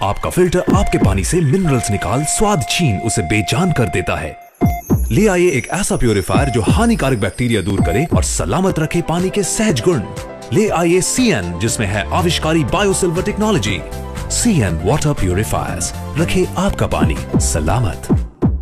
आपका फिल्टर आपके पानी से मिनरल्स निकाल स्वाद छीन उसे बेजान कर देता है। ले आइए एक ऐसा प्यूरिफायर जो हानिकारक बैक्टीरिया दूर करे और सलामत रखे पानी के सहज गुण। ले आइए CN, जिसमें है आविष्कारी biosilver technology. CN water purifiers, रखे आपका पानी सलामत।